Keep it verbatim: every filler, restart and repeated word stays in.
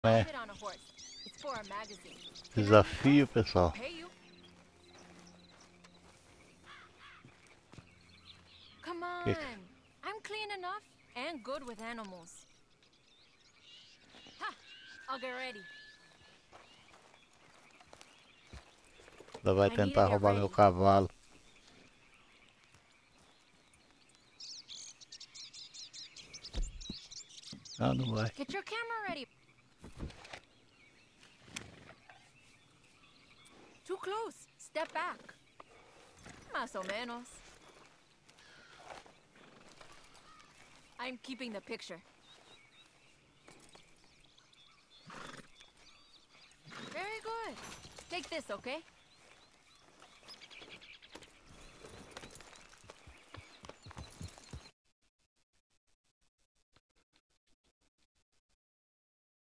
É, desafio, pessoal. Come Que- on. I'm clean enough and good with animals. Ha! I'll get ready. Ela vai I need to tentar get roubar meu ready. cavalo. Ah, não vai. Get your camera ready. Too close. Step back. Más o menos. I'm keeping the picture. Very good. Take this, okay?